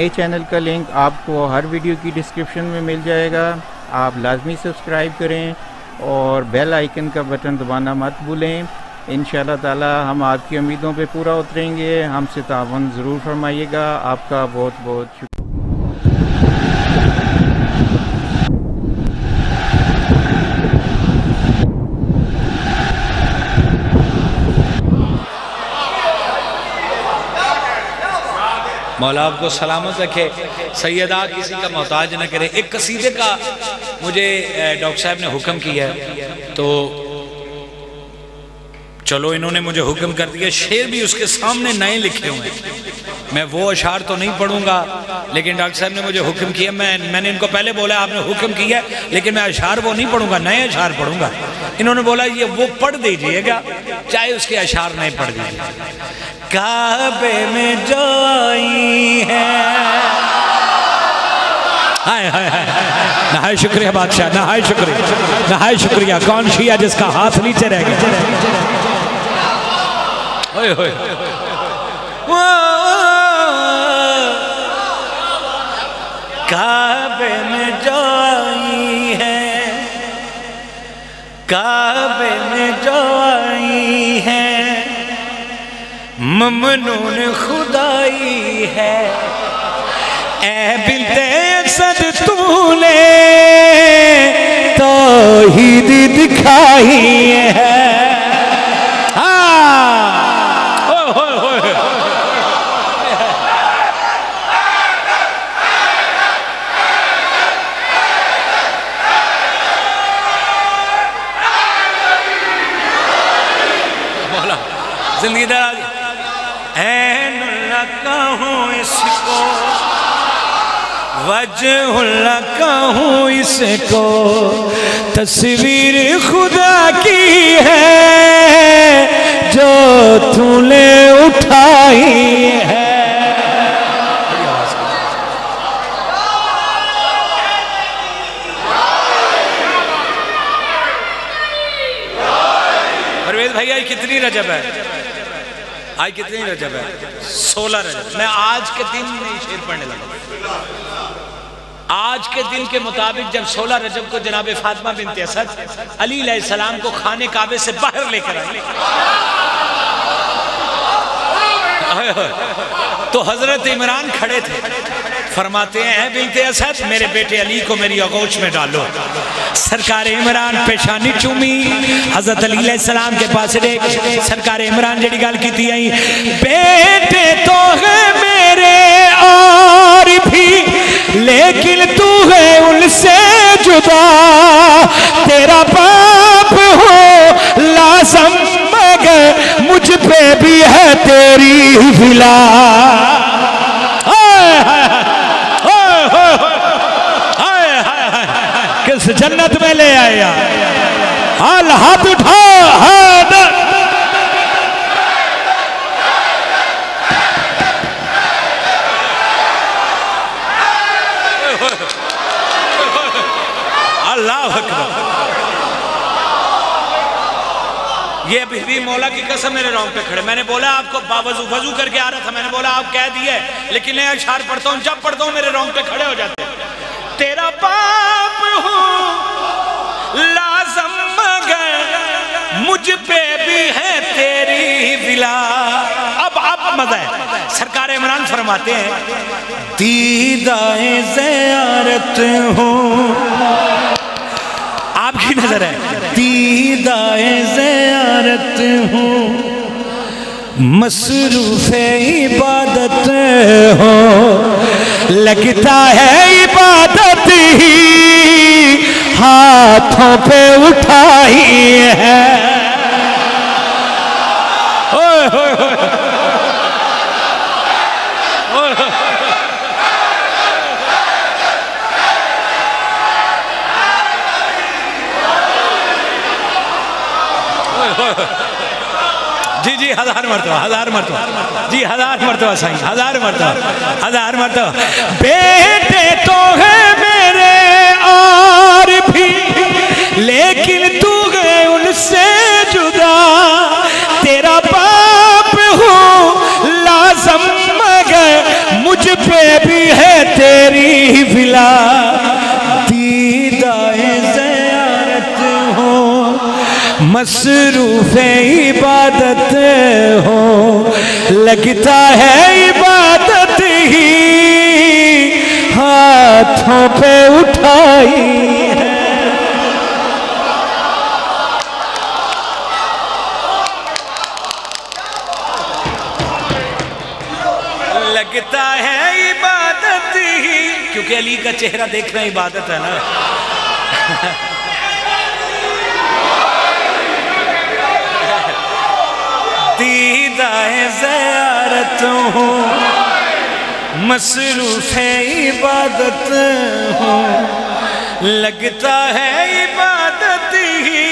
نئے چینل کا لنک آپ کو ہر ویڈیو کی ڈسکرپشن میں مل جائے گا. آپ لازمی سبسکرائب کریں اور بیل آئیکن کا بٹن دبانا مت بھولیں. انشاءاللہ تعالی ہم آپ کی امیدوں پہ پورا اتریں گے. ہم سے تعاون ضرور فرمائیے گا. آپ کا بہت بہت شکریہ. مولا آپ کو سلامت رکھے، سیدہ کسی کا محتاج نہ کرے. ایک قصیدے کا مجھے ڈاکٹر صاحب نے حکم کیا ہے تو چلو انہوں نے مجھے حکم کر دیا. شعر بھی اس کے سامنے نئے لکھے ہوئے ہیں. میں وہ اشعار تو نہیں پڑھوں گا لیکن ڈاکٹر صاحب نے مجھے حکم کیا. میں نے ان کو پہلے بولا آپ نے حکم کیا لیکن میں اشعار وہ نہیں پڑھوں گا، نئے اشعار پڑھوں گا. انہوں نے بولا یہ وہ پڑھ دیجئے گا چاہے اس کے اشعار نہیں پڑھ دیجئے. کعبے میں جو آئی ہے، نہائے شکریہ بادشاہ، نہائے شکریہ، نہائے شکریہ. کون شیعہ جس کا ہاتھ نیچے رہ گیا؟ کعبے میں جو آئی ہے، کعبے میں جو آئی ہے، ممنون خدائی ہے. اے بنت اسد تو نے توحید دکھائی ہے. زندگی دراز عین اللہ کہوں اس کو، وجہ اللہ کہوں اس کو، تصویر خدا کی ہے جو تو نے اٹھائی ہے. پرویز بھائی آج کتنی رجب ہے؟ آج کتنی رجب ہے؟ 16 رجب. میں آج کے دن میں شعر پڑھنے لگا. آج کے دن کے مطابق جب 16 رجب کو جناب فاطمہ بنت اسد علی علیہ السلام کو خانے کعبے سے باہر لے کر آئی تو حضرت عمران کھڑے تھے. فرماتے ہیں اے بنت اسد میرے بیٹے علی کو میری آغوش میں ڈالو. سرکار عمران پیشانی چومی، حضرت علی علیہ السلام کے پاس دیکھ سرکار عمران جڑی گال کی تھی آئی، بیٹے تو ہے میرے اور بھی لیکن تو ہے ان سے جدا، تیرا باپ ہو لازم مگر مجھ پہ بھی ہے تیری ولا. کس جنت میں لے آیا حال ہاتھ اٹھا ہاتھ. اللہ اکبر. یہ بھی مولا کی قسم میرے رونگ پہ کھڑے. میں نے بولا آپ کو وضو کر کے آ رہا تھا، میں نے بولا آپ کہہ دیئے لیکن میں اشعار پڑھتا ہوں، جب پڑھتا ہوں میرے رونگ پہ کھڑے ہو جاتے. تیرا باپ ہوں لازم مگر مجھ پہ بھی ہے تیری ولا. اب مزہ ہے. سرکار عمران فرماتے ہیں دیدائے زیارت ہوں، آپ کی نظر ہے دیدائے زیارت ہوں، مصروف عبادت ہو، لگتا ہے عبادت ہی ہاتھوں پہ اٹھائی ہے. جی جی 1000 مرتبہ 1000 مرتبہ جی 1000 مرتبہ سائیں 1000 مرتبہ 1000 مرتبہ. بیٹے تو ہے میرے اور بھی لیکن تو ہے ان سے جدا، تیرا باپ ہوں لازم مگر مجھ پہ بھی ہے तेरी विला दीदाए ज़ियारत हो, मसरूफ़ इबादत हो, लगता है इबादत ही हाथों पे उठाई है। लगता है इबादत ही, क्योंकि अली का चेहरा देखना इबादत है ना। दीदाए ज़ियारत हो, मसरूफ़ इबादत हो, लगता है इबादत ही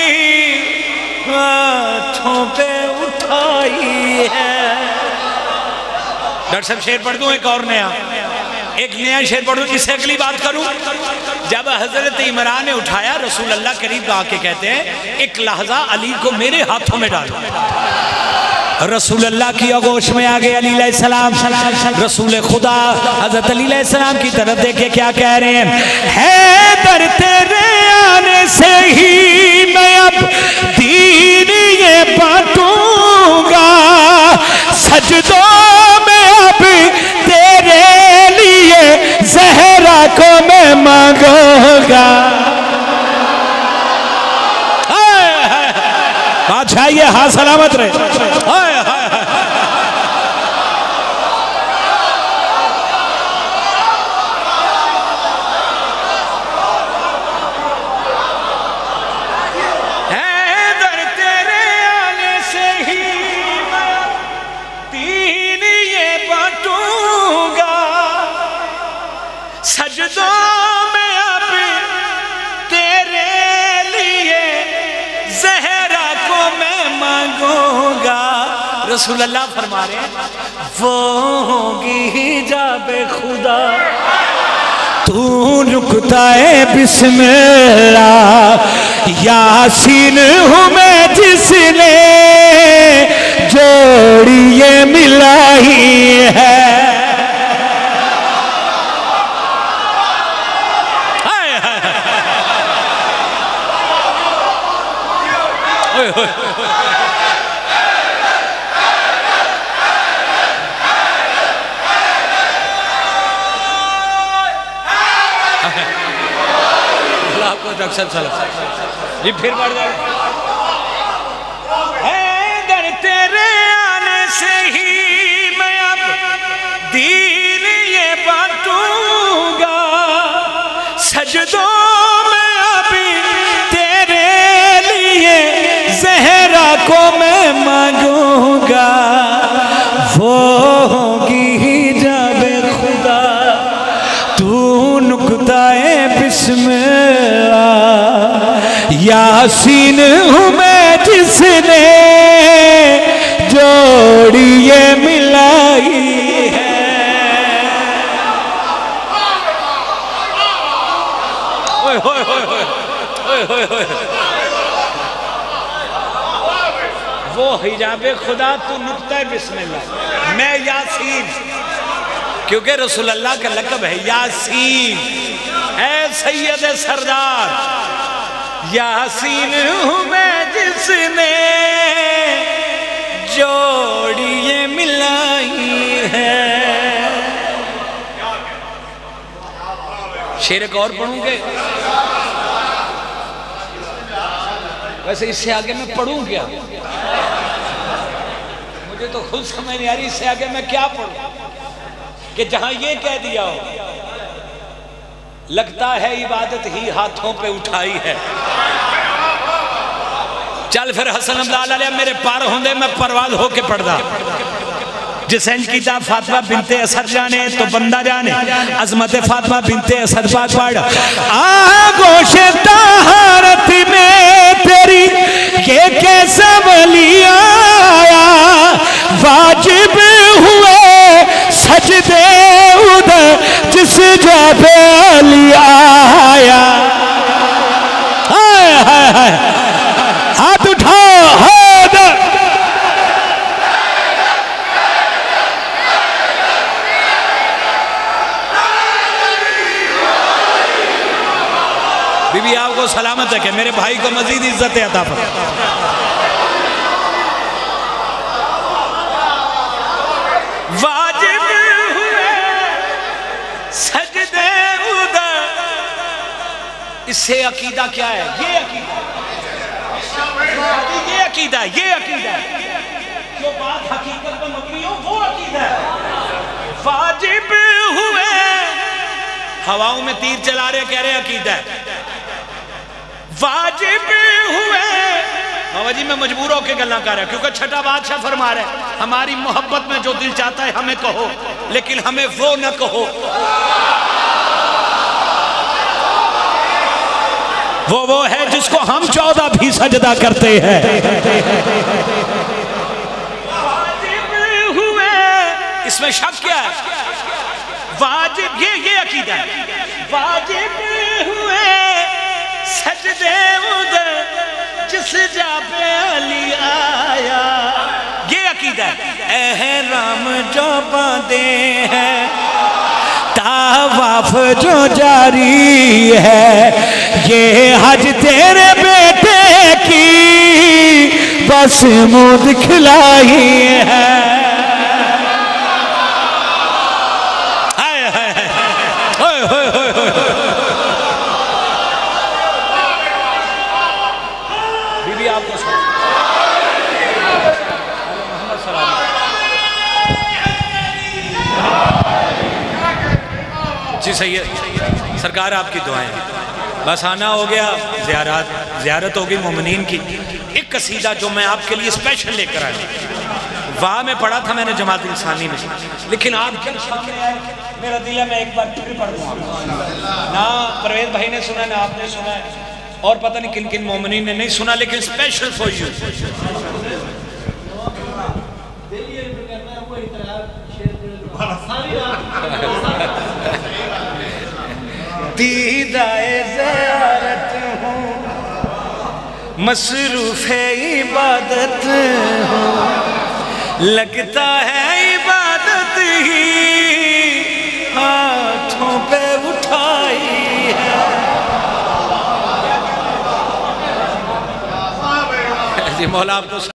हाथों पे उठाई है। डॉक्टर साहब शेर पढ़ दूं एक और नया, एक नया शेर पढ़ दूं, इससे अगली बात करूं। जब हजरत इमरान ने उठाया, रसूल अल्लाह करीब आके कहते हैं एक लहजा अली को मेरे हाथों में डालो। रसूल अल्लाह की आगोश में आ गए अली अलैहिस्सलाम। रसूल खुदा हजरत अली अलैहिस्सलाम की तरफ देखे क्या कह रहे हैं, हैदर तेरे आने से ही मैं अब दीन ये बांटूंगा, सजदों में अब तेरे लिए ज़हरा को मैं मांगूंगा। बादशाह ये हाँ सलामत रहे। हैदर तेरे आने से ही मैं दीन ये बांटूंगा, सजदों में अब तेरे लिए ज़हरा को मैं मांगूंगा। रसूल अल्लाह फरमा रहे हैं वो होगी हिजाबे खुदा, तू नुक्ताए बिस्मिल्लाह, यासीन हूँ मैं जिसने जोड़ी ये मिलाई है। ये फिर बढ़ जाए। हैदर तेरे आने से ही मैं अब दीन ये बांटूंगा, सजदों में अभी तेरे लिए ज़हरा को मैं मांगूंगा। वो होगी हिजाबे खुदा, तू नुक्ताए बिस्मिल्लाह, यासीन हूँ मैं जिसने जोड़ी ये मिलाई है। ओए होए होए होए ओए होए होए, वो हिजाबे खुदा तू नुक्ता बिस्मिल्लाह, मैं यासीन, क्योंकि रसूल अल्लाह का लक़ब है यासीन, ऐ सैयद सरदार, यासीन हूँ मैं जिसने जोड़ी ये मिलाई है। शेर एक और पढ़ूंगे, वैसे इससे आगे मैं पढ़ूं क्या, मुझे तो खुद समझ नहीं आ रही इससे आगे मैं क्या पढ़ूं, कि जहां ये कह दिया हो लगता है इबादत ही हाथों पे उठाई है। चल फिर हसन अब्दाल मेरे पार होंदे मैं परवाज होके पढ़दा, जिस इंज कीता फातिमा बिनते असद जाने तो बंदा जाने, अजमत फातिमा बिनते असद पाक पढ़। आगोश तहारत में तेरी ये कैसा वली आया, वाजिब हुए सजदे उधर जिस जाबे अली आया। हाय हाय हाय, हाथ उठाओ, हाथ بی بی آپ کو سلامت ہے کہ میرے بھائی کو مزید عزت عطا فرمائے۔ واجب ہوئے سجدے ادھر، اس سے عقیدہ کیا ہے؟ یہ عقیدہ ہے، یہ عقیدہ ہے، جو بات حقیقت میں مبنی ہو وہ عقیدہ ہے۔ واجب ہوئے، ہواؤں میں تیر چلا رہے کہہ رہے عقیدہ ہے۔ واجب ہوئے، بابا جی میں مجبور ہو کے گلہ کر رہا ہے کیونکہ چھٹا بادشاہ فرما رہے ہیں ہماری محبت میں جو دل چاہتا ہے ہمیں کہو، لیکن ہمیں وہ نہ کہو، وہ ہے جس کو ہم 14 بھی سجدہ کرتے ہیں۔ واجب ہوئے، اس میں شک کیا ہے؟ واجب، یہ عقیدہ ہے۔ واجب ہوئے سجدے ادھر جس جا پہ علی آیا، یہ عقیدہ ہے۔ احرام جو باندھے ہیں طواف جو جاری ہے، یہ حج تیرے بیٹے کی بس منہ دکھلائی ہے۔ بی بی آپ کو جی سید سرکار آپ کی دعائیں، بس آنا ہو گیا، زیارت ہوگی مومنین کی۔ ایک قصیدہ جو میں آپ کے لیے اسپیشل لے کر آیا، واہ میں پڑھا تھا میں نے جماعت انسانی میں، لیکن آپ کے سامنے آئے میرا دل ہے میں ایک بار پھر پڑھ دوں آپ، نہ پرویز بھائی نے سنا نہ آپ نے سنا ہے اور پتہ نہیں کن کن مومنین نے نہیں سنا، لیکن اسپیشل فور یو۔ دیدائے زیارت ہوں، مصروف عبادت ہوں، لگتا ہے عبادت ہی ہاتھوں پہ اٹھائی ہے۔ جی مولا آپ کو